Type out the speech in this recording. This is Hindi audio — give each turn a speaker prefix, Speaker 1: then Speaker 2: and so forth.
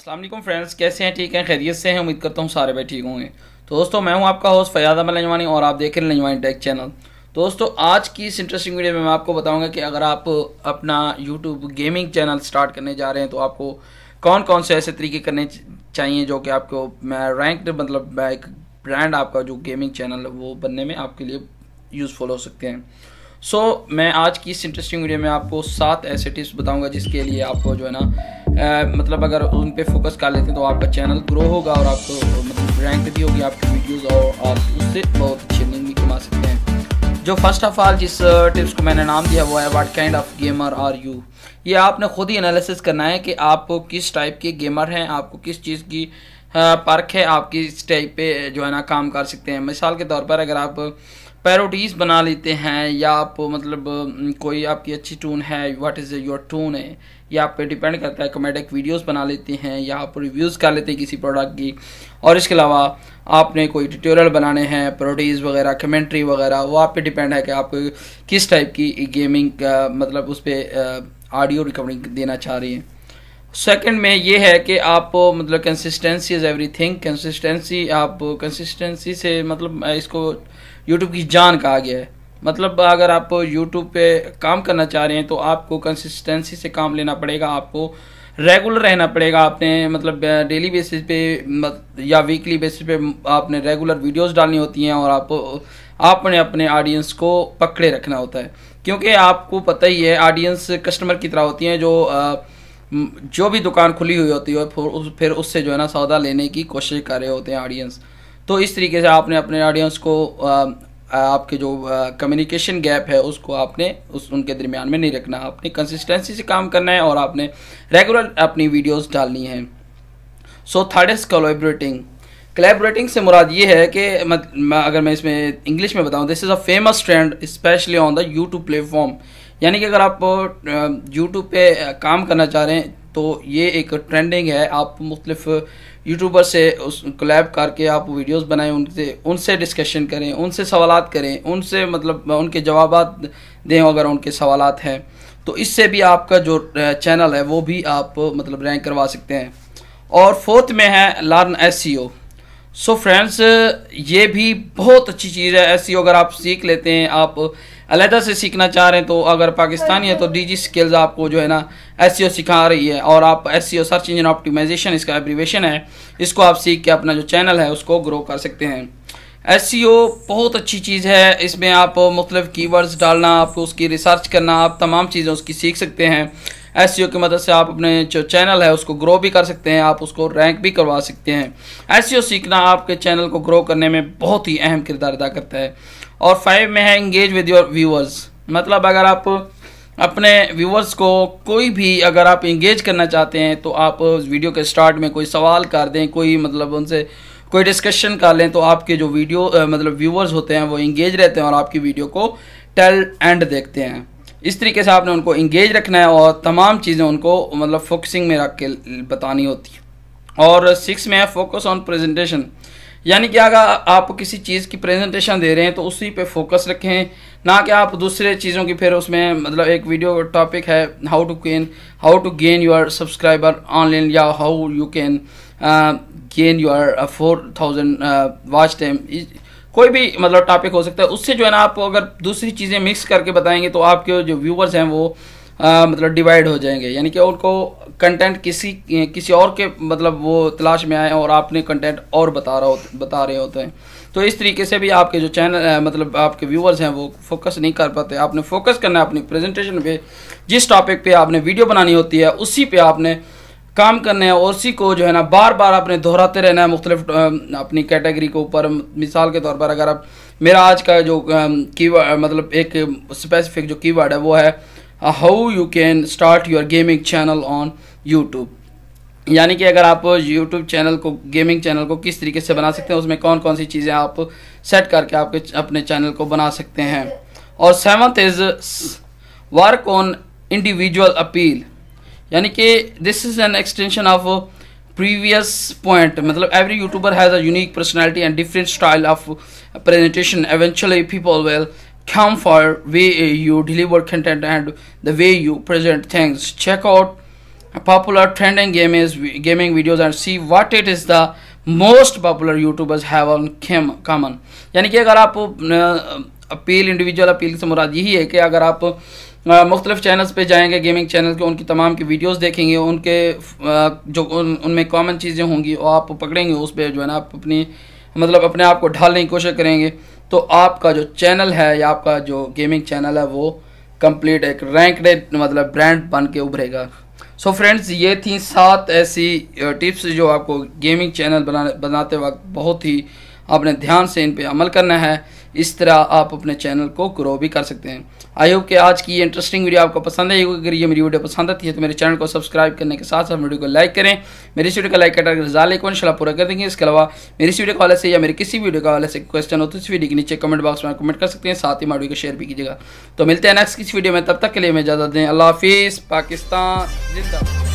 Speaker 1: अस्सलाम वालेकुम फ्रेंड्स, कैसे हैं? ठीक हैं, खैरियत से हैं? उम्मीद करता हूँ सारे भाई ठीक होंगे। तो दोस्तों, मैं हूं आपका होस्ट फयाद अहमद लंजवानी और आप देख रहे हैं लंजवानी टेक चैनल। तो दोस्तों, आज की इस इंटरेस्टिंग वीडियो में मैं आपको बताऊंगा कि अगर आप अपना यूट्यूब गेमिंग चैनल स्टार्ट करने जा रहे हैं तो आपको कौन कौन से ऐसे तरीके करने चाहिए जो कि आपको रैंक्ड मतलब एक ब्रांड आपका जो गेमिंग चैनल है वो बनने में आपके लिए यूज़फुल हो सकते हैं। मैं आज की इस इंटरेस्टिंग वीडियो में आपको 7 ऐसे टिप्स बताऊंगा जिसके लिए आपको जो है ना मतलब अगर उन पे फोकस कर लेते हैं तो आपका चैनल ग्रो होगा और आपको मतलब रैंक भी होगी आपकी वीडियोस और आप उससे बहुत अच्छी अर्निंग भी कमा सकते हैं। जो फर्स्ट ऑफ ऑल जिस टिप्स को मैंने नाम दिया वो है what kind of gamer are you. ये आपने खुद ही एनालिसिस करना है कि आप किस टाइप के गेमर हैं, आपको किस चीज़ की परख है, आप किस टाइप पे जो है ना काम कर सकते हैं। मिसाल के तौर पर अगर आप पैरोडीज बना लेते हैं या आप मतलब कोई आपकी अच्छी टून है, व्हाट इज़ योर टून है, या आप पे डिपेंड करता है, कॉमेडिक वीडियोस बना लेते हैं या आप रिव्यूज़ कर लेते हैं किसी प्रोडक्ट की, और इसके अलावा आपने कोई ट्यूटोरियल बनाने हैं, पैरोडीज वगैरह, कमेंट्री वगैरह, वो आप पे डिपेंड है कि आपको किस टाइप की गेमिंग मतलब उस पर ऑडियो रिकॉर्डिंग देना चाह रही हैं। सेकंड में ये है कि आप मतलब कंसिस्टेंसी इज़ एवरीथिंग। कंसिस्टेंसी से मतलब इसको यूट्यूब की जान कहा गया है। मतलब अगर आप यूट्यूब पे काम करना चाह रहे हैं तो आपको कंसिस्टेंसी से काम लेना पड़ेगा, आपको रेगुलर रहना पड़ेगा। आपने मतलब डेली बेसिस पे या वीकली बेसिस पे आपने रेगुलर वीडियोस डालनी होती हैं और आपने अपने ऑडियंस को पकड़े रखना होता है, क्योंकि आपको पता ही है ऑडियंस कस्टमर की तरह होती हैं जो भी दुकान खुली हुई होती है फिर उससे जो है ना सौदा लेने की कोशिश कर रहे होते हैं ऑडियंस। तो इस तरीके से आपने अपने ऑडियंस को आपके जो कम्युनिकेशन गैप है उसको आपने उनके दरमियान में नहीं रखना। आपने कंसिस्टेंसी से काम करना है और आपने रेगुलर अपनी वीडियोस डालनी है। थर्ड इज कोलैबोरेटिंग से मुराद ये है कि अगर मैं इसमें इंग्लिश में बताऊं, this is a famous trend specially on the YouTube platform. यानी कि अगर आप यूट्यूब पे काम करना चाह रहे हैं तो ये एक ट्रेंडिंग है। आप मुख्तलिफ यूट्यूबर से कोलैब करके आप वीडियोस बनाएं, उनसे डिस्कशन करें, उनसे सवालात करें, उनसे मतलब उनके जवाबात दें अगर उनके सवालात हैं, तो इससे भी आपका जो चैनल है वो भी आप मतलब रैंक करवा सकते हैं। और फोर्थ में है लर्न एसईओ। फ्रेंड्स, ये भी बहुत अच्छी चीज़ है। एसईओ अगर आप सीख लेते हैं, आप अलहदा से सीखना चाह रहे हैं तो अगर पाकिस्तानी है तो डीजी स्किल्स आपको जो है ना एसईओ सिखा रही है, और आप एसईओ सर्च इंजन ऑप्टिमाइजेशन इसका एब्रीवेशन है, इसको आप सीख के अपना जो चैनल है उसको ग्रो कर सकते हैं। एसईओ बहुत अच्छी चीज़ है, इसमें आप मुख्तलिफ कीवर्ड्स डालना, आपको उसकी रिसर्च करना, आप तमाम चीज़ें उसकी सीख सकते हैं। एसईओ की मदद से आप अपने जो चैनल है उसको ग्रो भी कर सकते हैं, आप उसको रैंक भी करवा सकते हैं। एसईओ सीखना आपके चैनल को ग्रो करने में बहुत ही अहम किरदार अदा करता है। और 5 में है इंगेज विद योर व्यूअर्स। मतलब अगर आप अपने व्यूअर्स को कोई भी अगर आप इंगेज करना चाहते हैं तो आप वीडियो के स्टार्ट में कोई सवाल कर दें, कोई मतलब उनसे कोई डिस्कशन कर लें, तो आपके जो वीडियो मतलब व्यूअर्स होते हैं वो इंगेज रहते हैं और आपकी वीडियो को टेल एंड देखते हैं। इस तरीके से आपने उनको इंगेज रखना है और तमाम चीज़ें उनको मतलब फोकसिंग में रख के बतानी होती है। और 6 में है फोकस ऑन प्रेजेंटेशन। यानी कि अगर आप किसी चीज़ की प्रेजेंटेशन दे रहे हैं तो उसी पे फोकस रखें, ना कि आप दूसरे चीज़ों की फिर उसमें मतलब एक वीडियो टॉपिक है how to gain your subscriber online या how you can gain your 4000 watch time, कोई भी मतलब टॉपिक हो सकता है। उससे जो है ना आप अगर दूसरी चीज़ें मिक्स करके बताएंगे तो आपके जो व्यूवर्स हैं वो मतलब डिवाइड हो जाएंगे, यानी कि उनको कंटेंट किसी और के मतलब वो तलाश में आए और आपने कंटेंट और बता रहे होते हैं। तो इस तरीके से भी आपके जो चैनल मतलब आपके व्यूवर्स हैं वो फोकस नहीं कर पाते। आपने फोकस करना है अपनी प्रेजेंटेशन पे, जिस टॉपिक पे आपने वीडियो बनानी होती है उसी पे आपने काम करना है और उसी को जो है ना बार बार आपने दोहराते रहना है मुख्तलिफ अपनी कैटेगरी के ऊपर। मिसाल के तौर पर अगर आप मेरा आज का जो कीवर्ड मतलब एक स्पेसिफिक जो कीवर्ड है वो है how you can start your gaming channel on YouTube. यानी कि अगर आप यूट्यूब चैनल को गेमिंग चैनल को किस तरीके से बना सकते हैं, उसमें कौन कौन सी चीज़ें आप सेट करके आपके अपने चैनल को बना सकते हैं। और 7th is work on individual appeal. यानी कि this is an extension of previous point. मतलब every YouTuber has a unique personality and different style of presentation. Eventually people will come for way you deliver content and the way you present things. Check out popular trending gaming videos and see what it is the most popular YouTubers have on common। यानी कि अगर आप अपील, इंडिविजुअल अपील से मुराद यही है कि अगर आप मुख्तलिफ चैनल्स पे जाएंगे गेमिंग चैनल के, उनकी तमाम की वीडियोस देखेंगे, उनके जो उनमें कॉमन चीज़ें होंगी वो आप पकड़ेंगे, उस पर जो है ना आप अपनी मतलब अपने आप को ढालने की कोशिश करेंगे, तो आपका जो चैनल है या आपका जो गेमिंग चैनल है वो कंप्लीट एक रैंक्ड मतलब ब्रांड बन के उभरेगा। सो फ्रेंड्स, ये थी 7 ऐसी टिप्स जो आपको गेमिंग चैनल बनाते वक्त बहुत ही आपने ध्यान से इन पे अमल करना है। इस तरह आप अपने चैनल को ग्रो भी कर सकते हैं। आई होप कि आज की ये इंटरेस्टिंग वीडियो आपको पसंद आई होगी। अगर ये मेरी वीडियो पसंद आती है तो मेरे चैनल को सब्सक्राइब करने के साथ साथ वीडियो को लाइक करें। मेरी इस वीडियो का लाइक करके रिजाले को इंशाल्लाह पूरा कर देंगे। इसके अलावा मेरी इस वीडियो के हवाले से या मेरी किसी वीडियो के हवाले से क्वेश्चन हो तो इस वीडियो के नीचे कमेंट बॉक्स में कमेंट कर सकते हैं, साथ ही वीडियो को शेयर भी कीजिएगा। तो मिलते हैं नेक्स्ट किसी वीडियो में, तब तक के लिए मैं इजाज़त दें। अल्लाह हाफिज़। पाकिस्तान जिंदाबाद।